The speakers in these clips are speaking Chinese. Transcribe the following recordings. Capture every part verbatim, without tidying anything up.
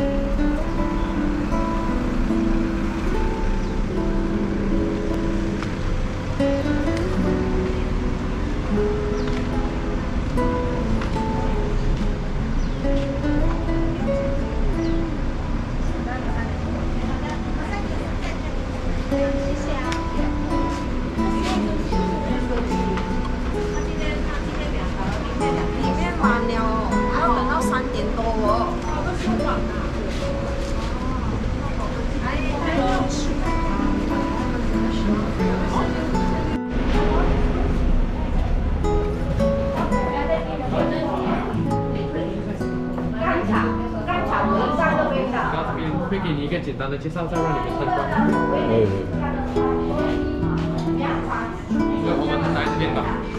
会给你一个简单的介绍，再让你们参观。嗯。那我们来这边吧。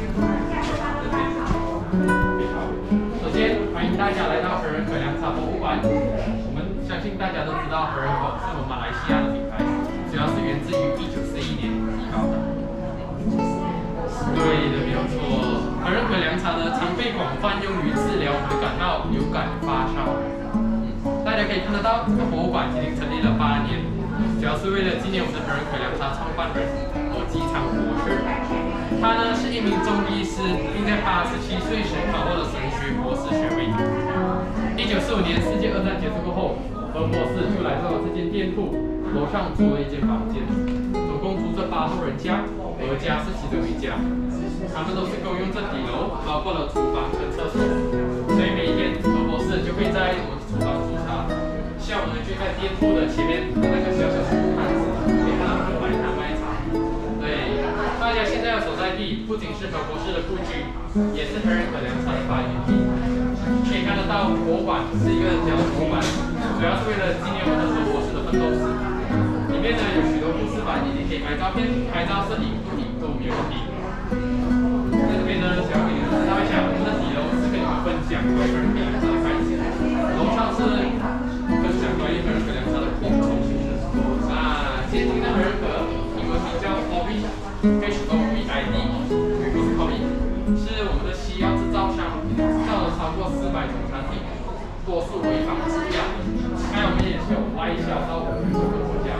首先欢迎大家来到和仁可凉茶博物馆。我们相信大家都知道，和仁可是我们马来西亚的品牌，主要是源自于一九四一年提高的。对的，没有错。和仁可凉茶呢，常被广泛用于治疗我们的感冒、流感、发烧。 大家可以看得到，这个博物馆已经成立了八年，主要是为了纪念我们的和仁可凉茶创办人何基昌博士。他呢是一名中医师，并在八十七岁时考获了神学博士学位。一九四五年世界二战结束过后，何博士就来到了这间店铺，楼上租了一间房间，总共住着八户人家，何家是其中一家。他们都是共用这底楼，包括了厨房和厕所，所以每一天何博士就会在我们厨房煮茶。 下午呢，就在店铺的前面那个小小的摊子，可以看到有摆摊卖茶。对，大家现在要所在地不仅是何博士的故居，也是和仁可凉茶的发源地。可以看得到，博物馆是一个这样的博物馆，主要是为了纪念我们的何博士的奋斗史。里面呢有许多故事板，以及可以拍照片，拍照摄影、录影都没有问题。在这边呢，想要给你们介绍一下，我们的底楼是跟你们分享关于和仁可凉茶的开始，楼上是。 分享关于和仁可凉茶的扩充。那现今的和仁可英文名叫 Hobby，H O B I D， 不是 Hobby， 是我们的西药制造商，制造了超过四百种产品，多数违法制药。还有我们也是有外销到五十多个国家。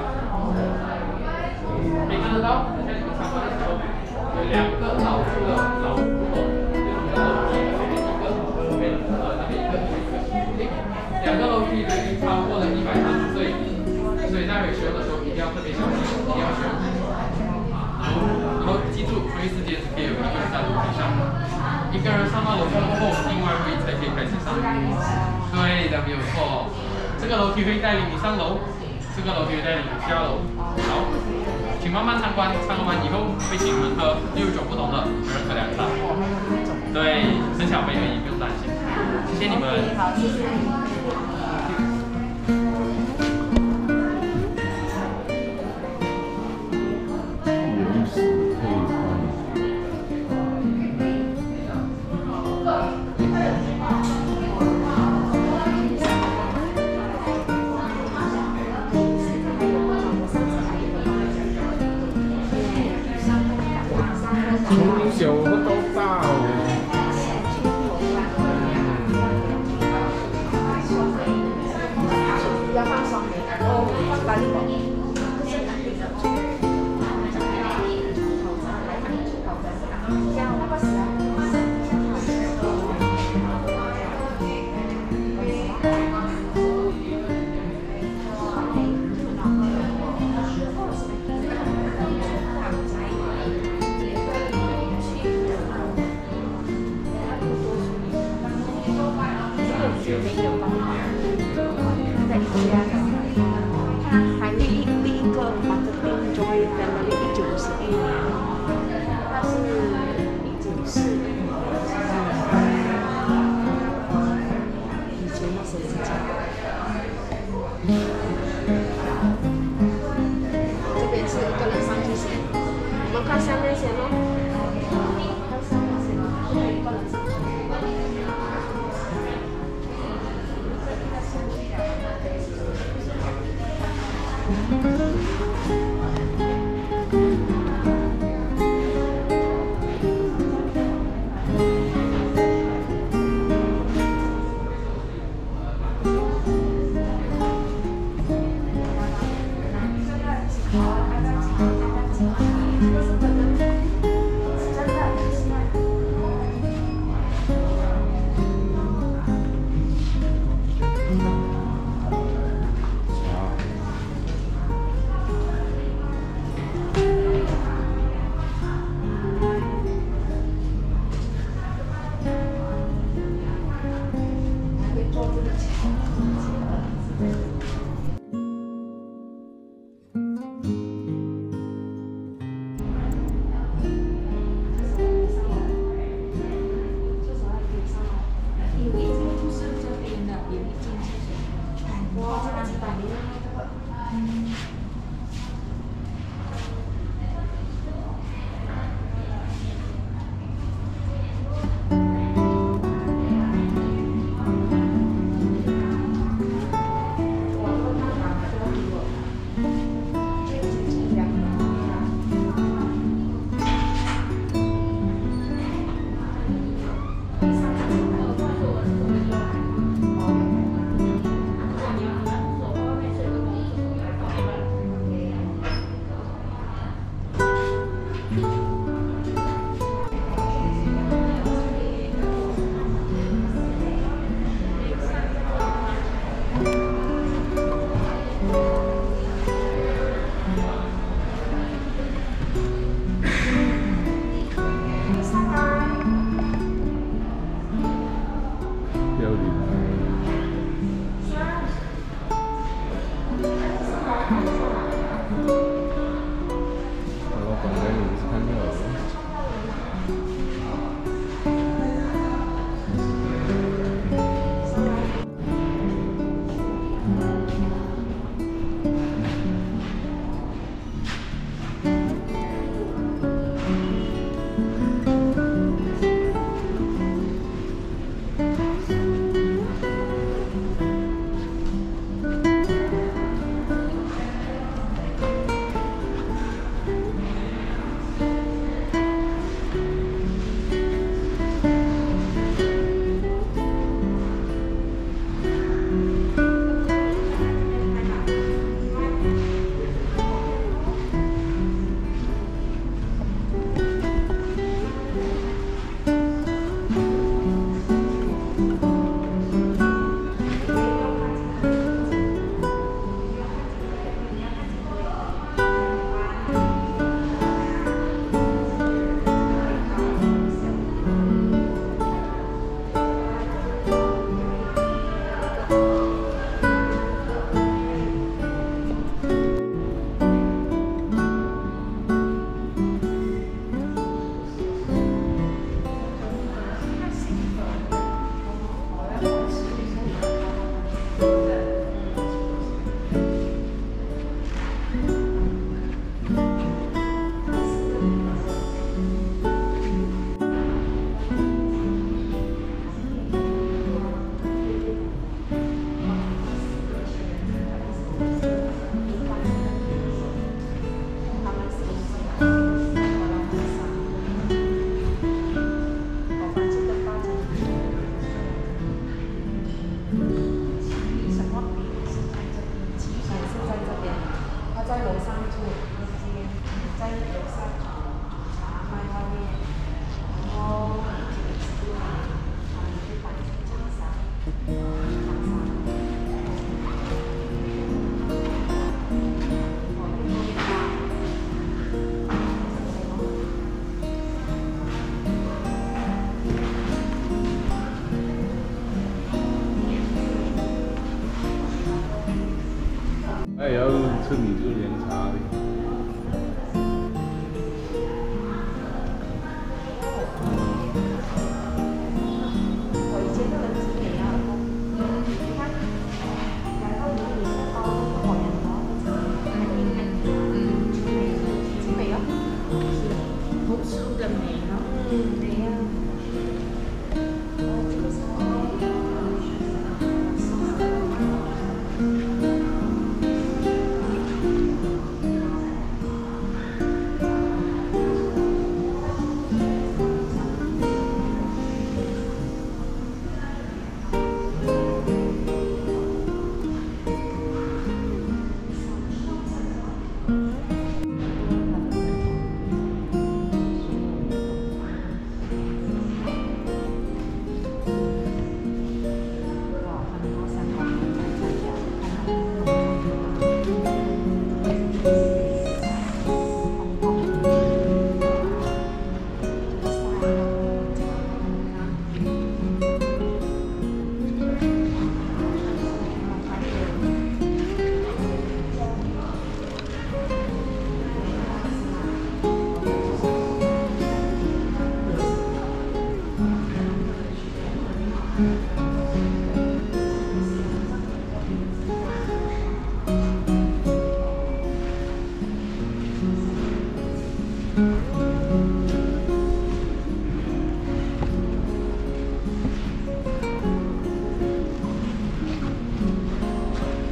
可以看得到，在你们参观的时候，有两个老树的老古董，就是我们的楼梯前面一个，后面呃那边一个，一个。 两个楼梯都已经超过了一百三十岁，所以在维修的时候一定要特别小心，一定要修。然后记住，同一时间只可以有一个人在楼梯上，一个人上到楼上过后，另外一位才可以开始上。对的，没有错。这个楼梯会带领你上楼，这个楼梯会带领你下楼。好，请慢慢参观，参观完以后会请你们喝六种不同的和仁可凉茶。对，很小杯而已，不用担心。谢谢你们。好，谢谢。 从小到大。 要放松，哦，放哪里？这样那个是啊。他第一第一个 marketing joint family 一九五一年，他是一九四一年，以前那些是这样。这边是个人上去先，我们看下面先咯。看下面先，这边一个人上去。 这他也要吃米芝莲茶的。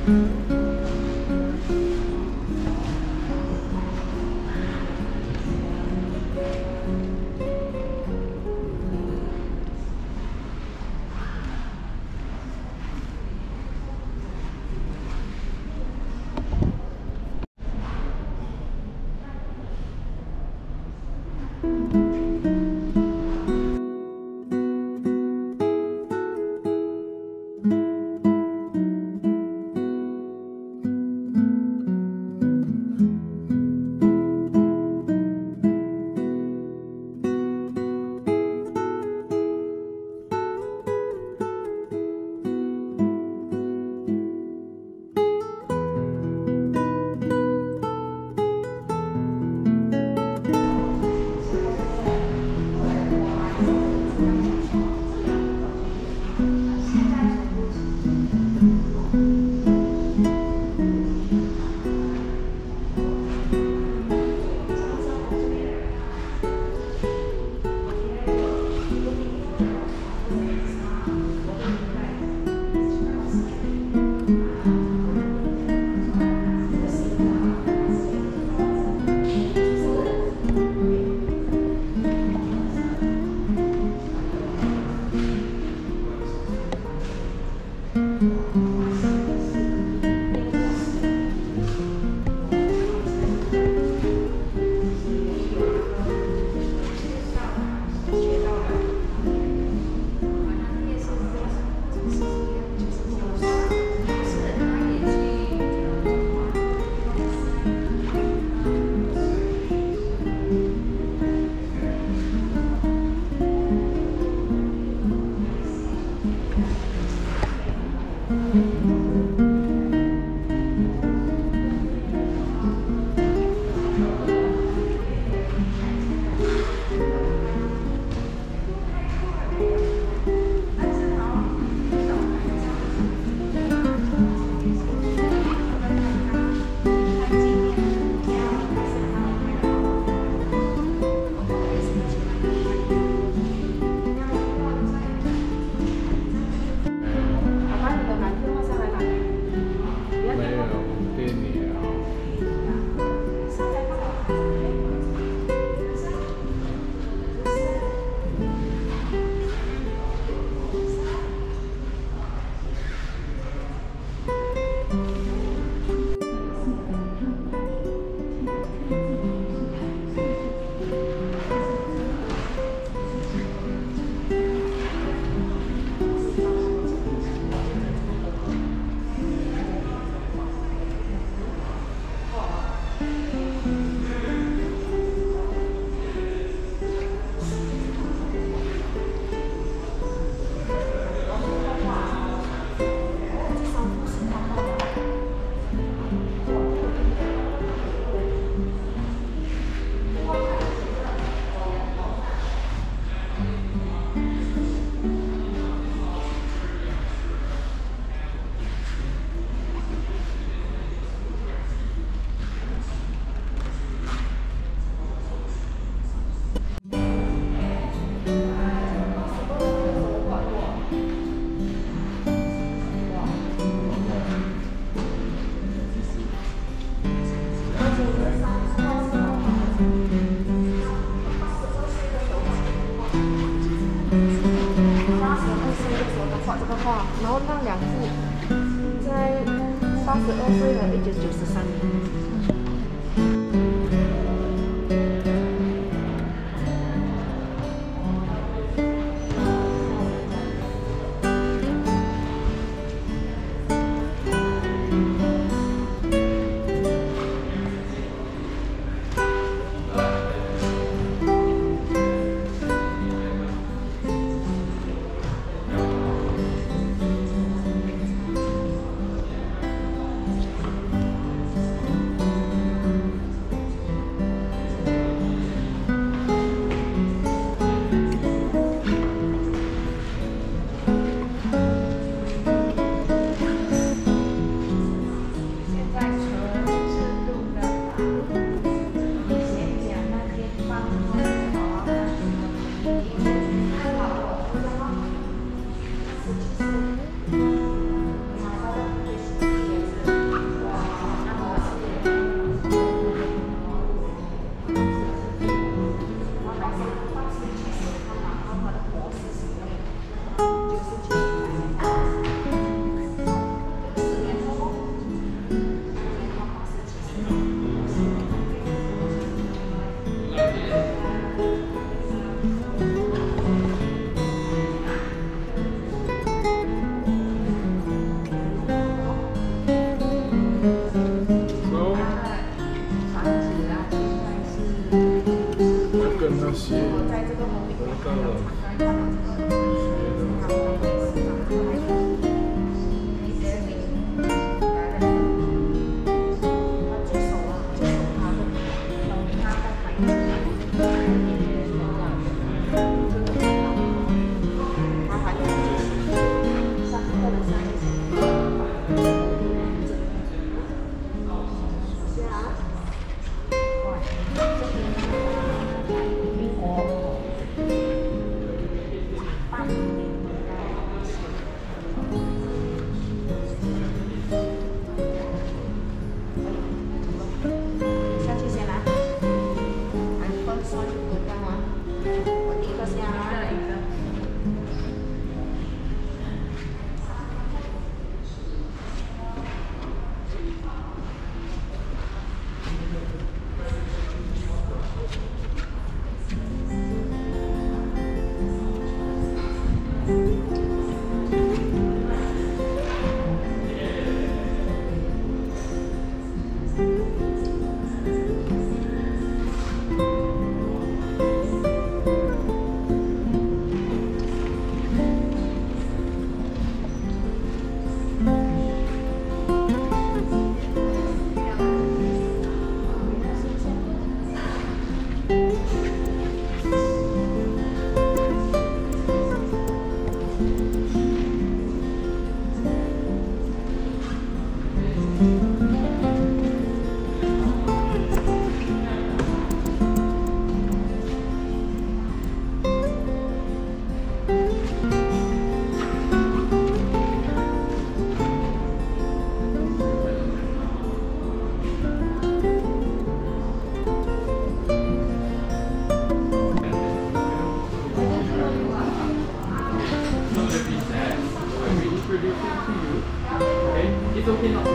然后那两副在八十二岁和一九九十三年。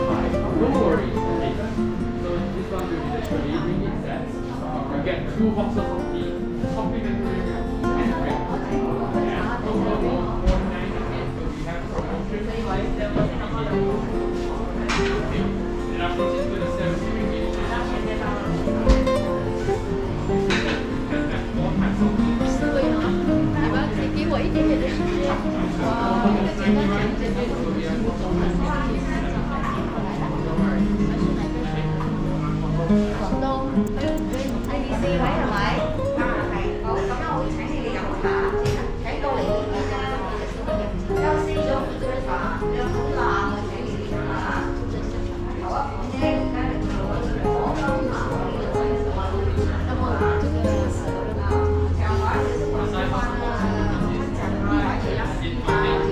Don't worry. Okay. So this one will be the Canadian sets. You get two boxes of tea, complimentary and drink. And total of four ninety-eight. So we have promotion. Okay. And after this, with the seventy ringgit. 思维啊，你们给给我一点点的时间。哇，这个简单简单简廣東 A B C 位係咪？啊係，好，咁我會請你哋飲茶，請過嚟呢邊嘅優先咗呢個茶，有好冷嘅請你哋飲下。好啊，呢而家嚟做我哋火金茶呢個仔，有冇這個講話就是廣東話啦，講話其他其他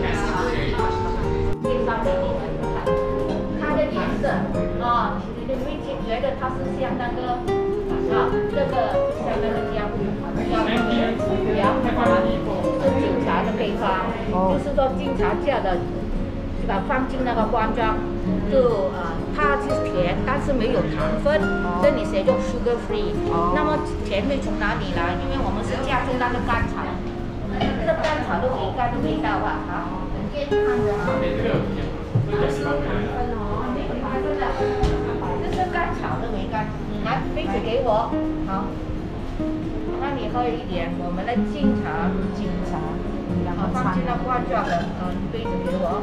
介紹給你們看，它的顏色啊。你会觉得它是相当的啊，这个相当的香，香甜凉滑，是警察的配方，就是说警察架的，把放进那个罐装，就啊，它是甜，但是没有糖分，这里写着 sugar free。那么甜味从哪里来？因为我们是加入那个甘草，这甘草的回甘的味道啊，好，很健康的啊，不是糖分哦，没有糖分的。这是甘草的梅干，来杯子给我，好，那你喝一点，我们的金茶，金茶，好，放进那罐装的，嗯，杯子给我，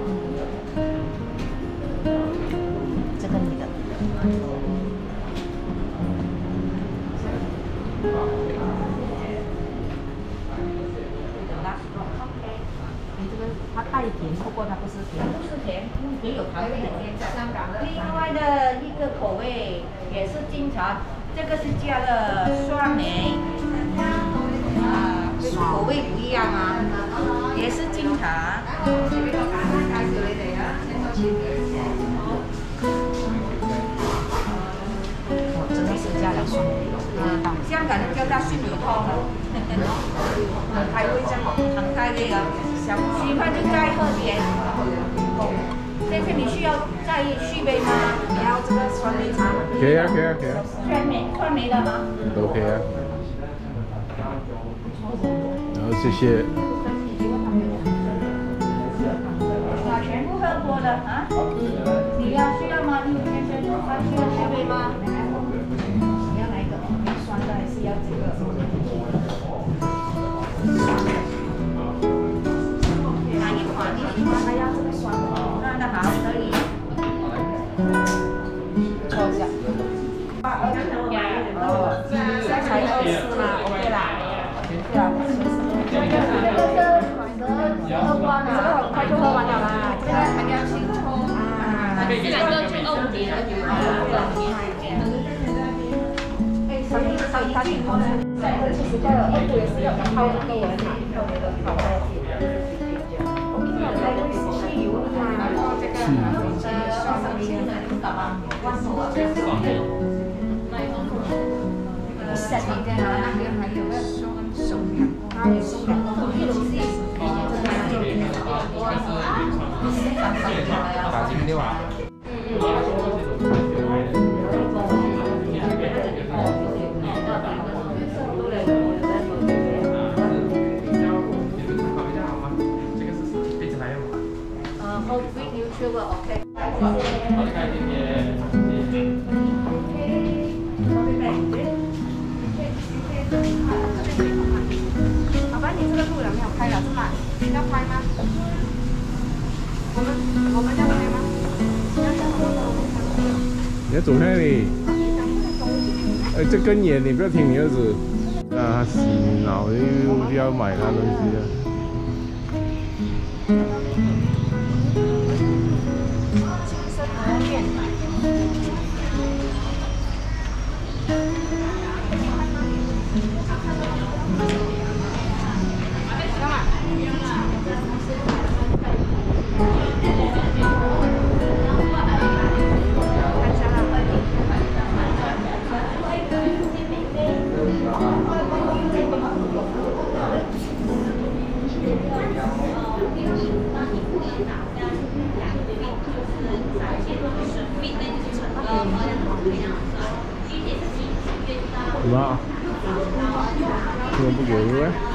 这个你的，你这个它带甜，不过它不是甜，不是甜，没有糖分的甜在。另外的一个口味也是金茶，这个是加了酸梅，啊，口味不一样啊，也是金茶。哦，真的是加了酸梅。啊，香港人叫它酸梅汤的，还会这么很开胃啊。喜欢就再喝点。先生，你需要再续杯吗？你要这个酸梅茶？ 可以啊，可以啊，可以啊。 酸梅，酸梅的吗？ 都可以啊。然后谢谢。 啊，全部喝过的啊？你要需要吗？你先生，还需要续杯吗？你要哪一个？酸的还是要这个？哪一款？哪一款还要这个酸的？那那好，可以。抽一下。哦，三才二四嘛 ，OK 啦。对啊，这个是二关啊，这个很快就喝完了啦。这个还要清冲啊，这两个就二五年了，就二五年。哎，上面上一大挺好的。在这其实叫二度也是要泡那个文嘛，泡那个泡在一起。我跟你讲，那个汽油嘛，然后这个呃，双生青的，你懂吗？万手啊，这个set 里面啊，那边还有个手手感，还有手感，这种是打金六啊。 呃 ，Whole Wheat Neutral OK。 好的，开心点。 老板，你这个路有没有开了是吧？要开吗？我们我们要开吗？ 你要走开你。哎，这根眼你不要听你儿子，让他洗脑又不要买他东西了。 是什么？为什么不给我？